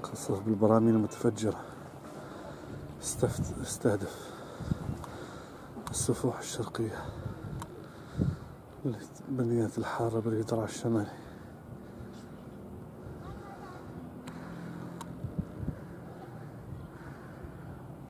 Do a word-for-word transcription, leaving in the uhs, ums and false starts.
خاصة بالبراميل المتفجرة استهدف السفوح الشرقية للبنيات الحارة بالإدراع الشمالي.